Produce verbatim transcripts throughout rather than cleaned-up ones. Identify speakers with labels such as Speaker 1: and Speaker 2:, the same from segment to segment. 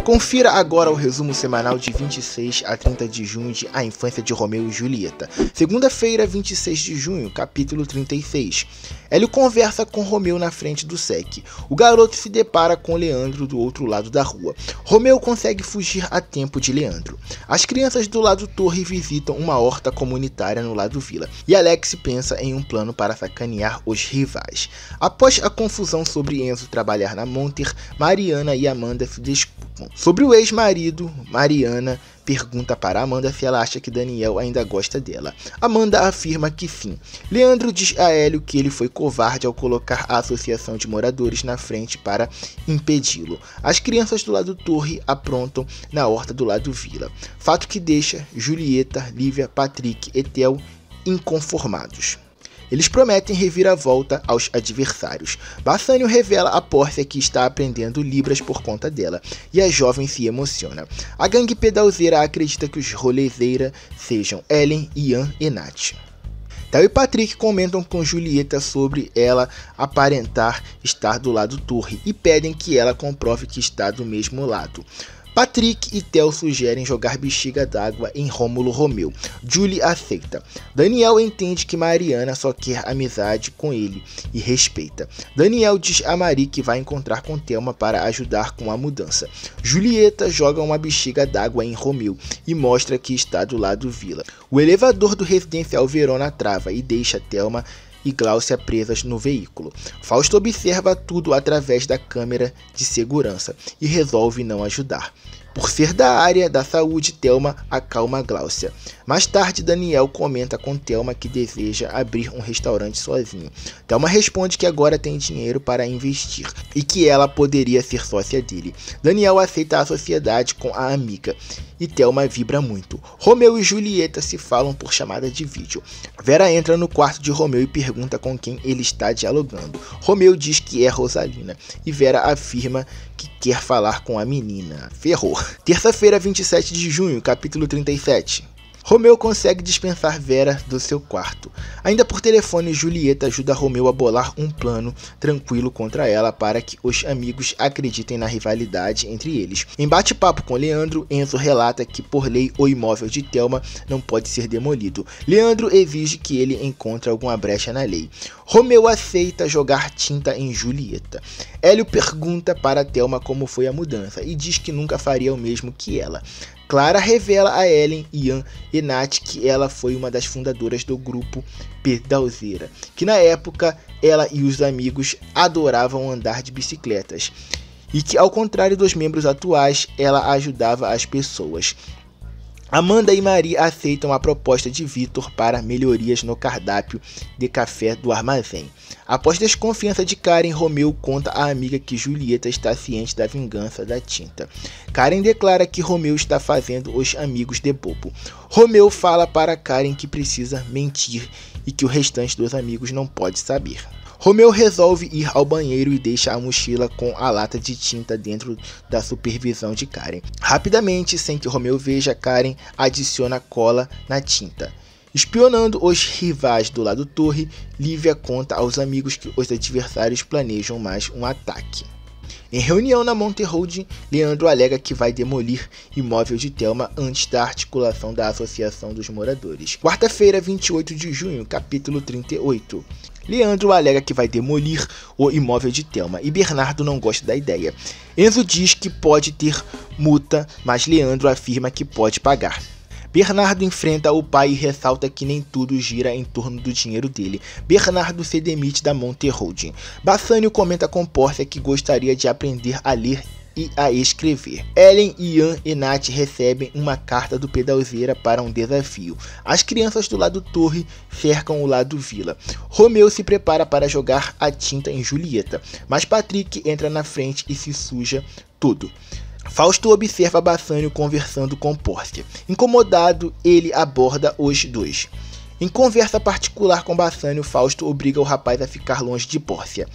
Speaker 1: Confira agora o resumo semanal de vinte e seis a trinta de junho de A Infância de Romeu e Julieta. Segunda-feira, vinte e seis de junho, capítulo trinta e seis. Hélio conversa com Romeu na frente do S E C. O garoto se depara com Leandro do outro lado da rua. Romeu consegue fugir a tempo de Leandro. As crianças do lado torre visitam uma horta comunitária no lado vila, e Alex pensa em um plano para sacanear os rivais. Após a confusão sobre Enzo trabalhar na Monter, Mariana e Amanda se desculpam. Sobre o ex-marido, Mariana pergunta para Amanda se ela acha que Daniel ainda gosta dela. Amanda afirma que sim. Leandro diz a Hélio que ele foi covarde ao colocar a associação de moradores na frente para impedi-lo. As crianças do lado torre aprontam na horta do lado vila, fato que deixa Julieta, Lívia, Patrick e Theo inconformados. Eles prometem reviravolta aos adversários. Bassânio revela a Pórcia que está aprendendo Libras por conta dela, e a jovem se emociona. A gangue pedalzeira acredita que os rolezeira sejam Ellen, Ian e Nath. Theo e Patrick comentam com Julieta sobre ela aparentar estar do lado torre e pedem que ela comprove que está do mesmo lado. Patrick e Theo sugerem jogar bexiga d'água em Rômulo Romeu. Julie aceita. Daniel entende que Mariana só quer amizade com ele e respeita. Daniel diz a Mari que vai encontrar com Thelma para ajudar com a mudança. Julieta joga uma bexiga d'água em Romeu e mostra que está do lado vila. O elevador do residencial Verona trava e deixa Thelma e Gláucia presas no veículo. Fausto observa tudo através da câmera de segurança e resolve não ajudar. Por ser da área da saúde, Thelma acalma Gláucia. Mais tarde, Daniel comenta com Thelma que deseja abrir um restaurante sozinho. Thelma responde que agora tem dinheiro para investir e que ela poderia ser sócia dele. Daniel aceita a sociedade com a amiga e Thelma vibra muito. Romeu e Julieta se falam por chamada de vídeo. Vera entra no quarto de Romeu e pergunta com quem ele está dialogando. Romeu diz que é Rosalina e Vera afirma que quer falar com a menina. Ferrou. Terça-feira, vinte e sete de junho, capítulo trinta e sete. Romeu consegue dispensar Vera do seu quarto. Ainda por telefone, Julieta ajuda Romeu a bolar um plano tranquilo contra ela para que os amigos acreditem na rivalidade entre eles. Em bate-papo com Leandro, Enzo relata que por lei o imóvel de Thelma não pode ser demolido. Leandro exige que ele encontre alguma brecha na lei. Romeu aceita jogar tinta em Julieta. Hélio pergunta para Thelma como foi a mudança e diz que nunca faria o mesmo que ela. Clara revela a Ellen, Ian e Nath que ela foi uma das fundadoras do grupo Pedalzeira, que na época ela e os amigos adoravam andar de bicicletas, e que ao contrário dos membros atuais, ela ajudava as pessoas. Amanda e Maria aceitam a proposta de Vitor para melhorias no cardápio de café do armazém. Após desconfiança de Karen, Romeu conta à amiga que Julieta está ciente da vingança da tinta. Karen declara que Romeu está fazendo os amigos de bobo. Romeu fala para Karen que precisa mentir e que o restante dos amigos não pode saber. Romeu resolve ir ao banheiro e deixa a mochila com a lata de tinta dentro da supervisão de Karen. Rapidamente, sem que Romeu veja, Karen adiciona cola na tinta. Espionando os rivais do lado torre, Lívia conta aos amigos que os adversários planejam mais um ataque. Em reunião na Monter Holding, Leandro alega que vai demolir imóvel de Thelma antes da articulação da Associação dos Moradores. Quarta-feira, vinte e oito de junho, capítulo trinta e oito. Leandro alega que vai demolir o imóvel de Thelma e Bernardo não gosta da ideia. Enzo diz que pode ter multa, mas Leandro afirma que pode pagar. Bernardo enfrenta o pai e ressalta que nem tudo gira em torno do dinheiro dele. Bernardo se demite da Monter Holding. Bassânio comenta com Pórcia que gostaria de aprender a ler e a escrever. Ellen, Ian e Nath recebem uma carta do Pedalzeira para um desafio. As crianças do lado torre cercam o lado vila. Romeu se prepara para jogar a tinta em Julieta, mas Patrick entra na frente e se suja tudo. Fausto observa Bassânio conversando com Pórcia. Incomodado, ele aborda os dois. Em conversa particular com Bassânio, Fausto obriga o rapaz a ficar longe de Pórcia.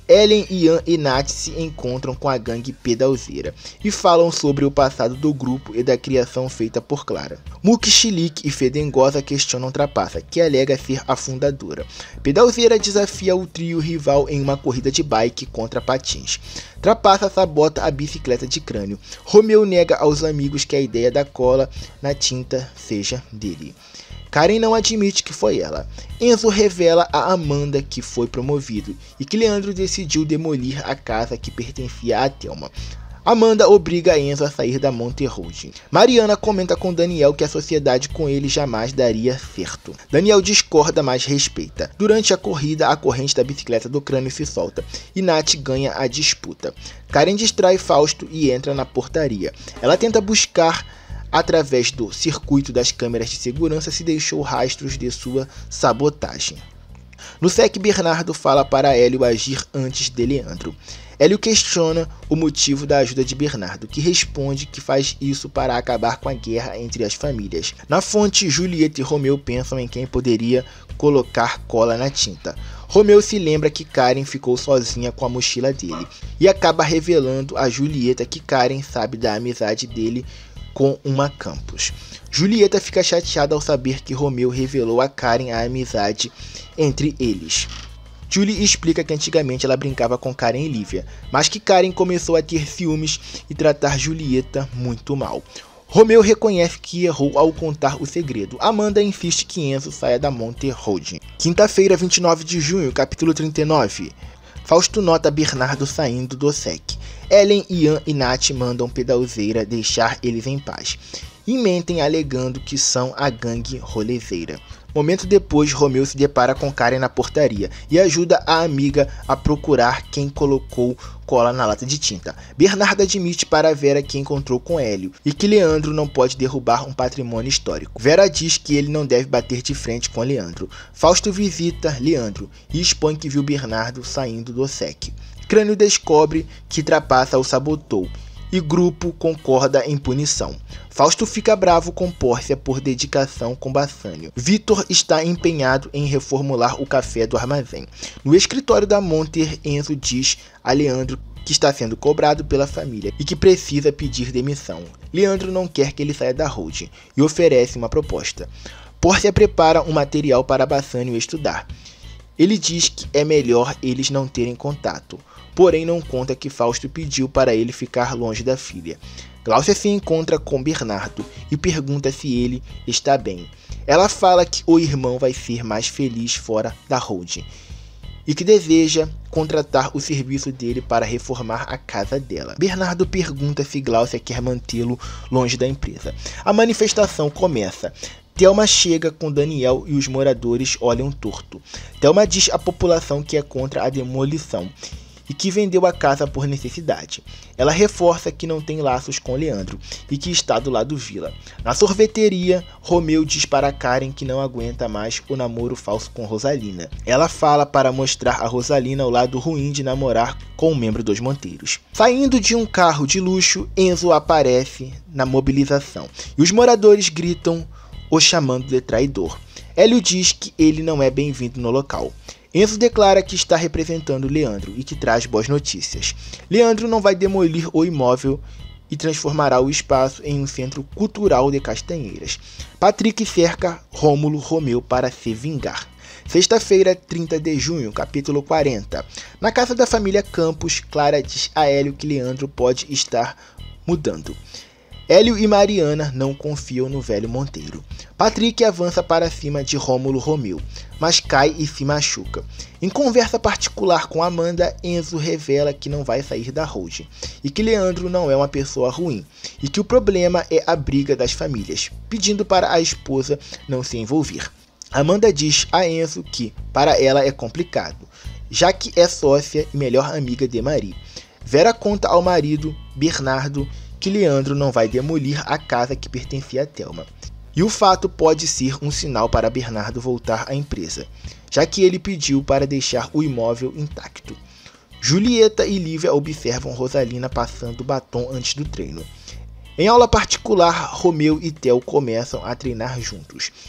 Speaker 1: Ellen, Ian e Nath se encontram com a gangue pedalzeira e falam sobre o passado do grupo e da criação feita por Clara. Mook, Chilique e Fedengosa questionam Trapaça, que alega ser a fundadora. Pedalzeira desafia o trio rival em uma corrida de bike contra patins. Trapaça sabota a bicicleta de Crânio. Romeu nega aos amigos que a ideia da cola na tinta seja dele. Karen não admite que foi ela. Enzo revela a Amanda que foi promovido e que Leandro decidiu demolir a casa que pertencia a Thelma. Amanda obriga Enzo a sair da Monte Road. Mariana comenta com Daniel que a sociedade com ele jamais daria certo. Daniel discorda, mas respeita. Durante a corrida, a corrente da bicicleta do Crânio se solta e Nath ganha a disputa. Karen distrai Fausto e entra na portaria. Ela tenta buscar através do circuito das câmeras de segurança se deixou rastros de sua sabotagem. No S E C, Bernardo fala para Hélio agir antes de Leandro. Hélio questiona o motivo da ajuda de Bernardo, que responde que faz isso para acabar com a guerra entre as famílias. Na fonte, Julieta e Romeu pensam em quem poderia colocar cola na tinta. Romeu se lembra que Karen ficou sozinha com a mochila dele e acaba revelando a Julieta que Karen sabe da amizade dele com uma Campos. Julieta fica chateada ao saber que Romeu revelou a Karen a amizade entre eles. Julie explica que antigamente ela brincava com Karen e Lívia, mas que Karen começou a ter ciúmes e tratar Julieta muito mal. Romeu reconhece que errou ao contar o segredo. Amanda insiste que Enzo saia da Monte Road. Quinta-feira, vinte e nove de junho, capítulo trinta e nove. Fausto nota Bernardo saindo do S E C. Ellen, Ian e Nath mandam Pedalzeira deixar eles em paz e mentem alegando que são a gangue rolezeira. Momento depois, Romeu se depara com Karen na portaria e ajuda a amiga a procurar quem colocou cola na lata de tinta. Bernardo admite para Vera que encontrou com Hélio e que Leandro não pode derrubar um patrimônio histórico. Vera diz que ele não deve bater de frente com Leandro. Fausto visita Leandro e expõe que viu Bernardo saindo do S E C. Crânio descobre que Trapaça o sabotou e grupo concorda em punição. Fausto fica bravo com Pórcia por dedicação com Bassânio. Vitor está empenhado em reformular o café do armazém. No escritório da Monter, Enzo diz a Leandro que está sendo cobrado pela família e que precisa pedir demissão. Leandro não quer que ele saia da Road e oferece uma proposta. Pórcia prepara um material para Bassânio estudar. Ele diz que é melhor eles não terem contato, porém não conta que Fausto pediu para ele ficar longe da filha. Gláucia se encontra com Bernardo e pergunta se ele está bem. Ela fala que o irmão vai ser mais feliz fora da Road e que deseja contratar o serviço dele para reformar a casa dela. Bernardo pergunta se Gláucia quer mantê-lo longe da empresa. A manifestação começa. Thelma chega com Daniel e os moradores olham torto. Thelma diz à população que é contra a demolição e que vendeu a casa por necessidade. Ela reforça que não tem laços com Leandro e que está do lado Vila. Na sorveteria, Romeu diz para Karen que não aguenta mais o namoro falso com Rosalina. Ela fala para mostrar a Rosalina o lado ruim de namorar com um membro dos Monteiros. Saindo de um carro de luxo, Enzo aparece na mobilização e os moradores gritam o chamando de traidor. Hélio diz que ele não é bem-vindo no local. Enzo declara que está representando Leandro e que traz boas notícias. Leandro não vai demolir o imóvel e transformará o espaço em um centro cultural de Castanheiras. Patrick cerca Rômulo Romeu para se vingar. Sexta-feira, trinta de junho, capítulo quarenta. Na casa da família Campos, Clara diz a Hélio que Leandro pode estar mudando. Hélio e Mariana não confiam no velho Monteiro. Patrick avança para cima de Rômulo Romeu, mas cai e se machuca. Em conversa particular com Amanda, Enzo revela que não vai sair da Road e que Leandro não é uma pessoa ruim e que o problema é a briga das famílias, pedindo para a esposa não se envolver. Amanda diz a Enzo que para ela é complicado, já que é sócia e melhor amiga de Marie. Vera conta ao marido, Bernardo, que Leandro não vai demolir a casa que pertencia a Thelma. E o fato pode ser um sinal para Bernardo voltar à empresa, já que ele pediu para deixar o imóvel intacto. Julieta e Lívia observam Rosalina passando batom antes do treino. Em aula particular, Romeu e Theo começam a treinar juntos.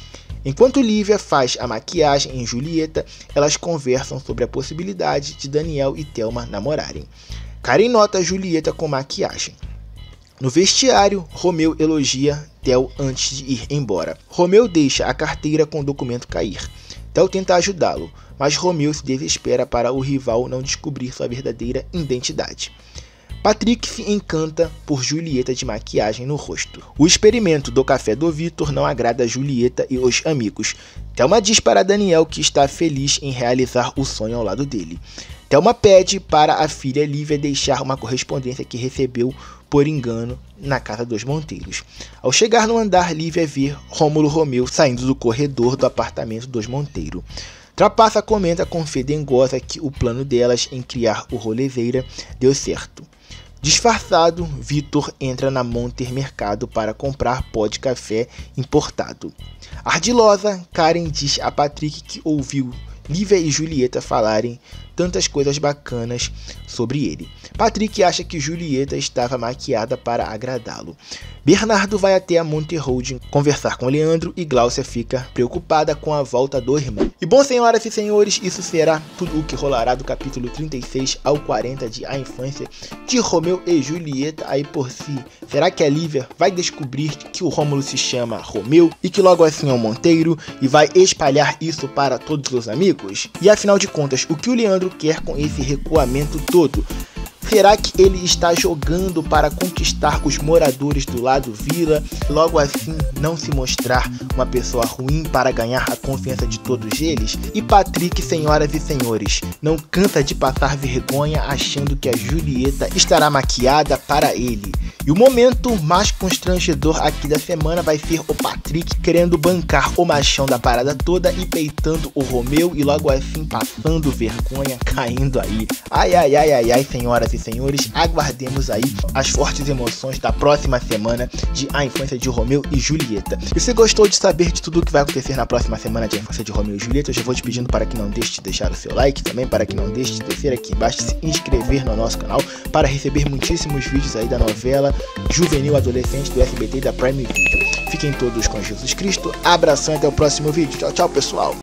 Speaker 1: Enquanto Lívia faz a maquiagem em Julieta, elas conversam sobre a possibilidade de Daniel e Thelma namorarem. Karen nota Julieta com maquiagem. No vestiário, Romeu elogia Theo antes de ir embora. Romeu deixa a carteira com o documento cair. Theo tenta ajudá-lo, mas Romeu se desespera para o rival não descobrir sua verdadeira identidade. Patrick se encanta por Julieta de maquiagem no rosto. O experimento do café do Vitor não agrada a Julieta e os amigos. Thelma diz para Daniel que está feliz em realizar o sonho ao lado dele. Thelma pede para a filha Lívia deixar uma correspondência que recebeu por engano na casa dos Monteiros. Ao chegar no andar, Lívia vê Rômulo Romeu saindo do corredor do apartamento dos Monteiro. Trapaça comenta com fé dengosa que o plano delas em criar o Rolezeira deu certo. Disfarçado, Vitor entra na Monter Mercado para comprar pó de café importado. Ardilosa, Karen diz a Patrick que ouviu Lívia e Julieta falarem tantas coisas bacanas sobre ele. Patrick acha que Julieta estava maquiada para agradá-lo. Bernardo vai até a Monte Holding conversar com Leandro e Gláucia fica preocupada com a volta do irmão. E bom, senhoras e senhores, isso será tudo o que rolará do capítulo trinta e seis ao quarenta de A Infância de Romeu e Julieta. Aí por si, será que a Lívia vai descobrir que o Rômulo se chama Romeu e que logo assim é um Monteiro e vai espalhar isso para todos os amigos? E afinal de contas, o que o Leandro quer com esse recuamento todo? Será que ele está jogando para conquistar os moradores do lado vila, logo assim não se mostrar uma pessoa ruim para ganhar a confiança de todos eles? E Patrick, senhoras e senhores, não cansa de passar vergonha achando que a Julieta estará maquiada para ele. E o momento mais constrangedor aqui da semana vai ser o Patrick querendo bancar o machão da parada toda e peitando o Romeu e logo assim passando vergonha, caindo aí. Ai, ai, ai, ai, ai, senhoras e senhores, aguardemos aí as fortes emoções da próxima semana de A Infância de Romeu e Julieta. E se gostou de saber de tudo o que vai acontecer na próxima semana de A Infância de Romeu e Julieta, eu já vou te pedindo para que não deixe de deixar o seu like, também para que não deixe de descer aqui embaixo e se inscrever no nosso canal para receber muitíssimos vídeos aí da novela juvenil adolescente do S B T e da Prime Video. Fiquem todos com Jesus Cristo, abração e até o próximo vídeo. Tchau, tchau, pessoal!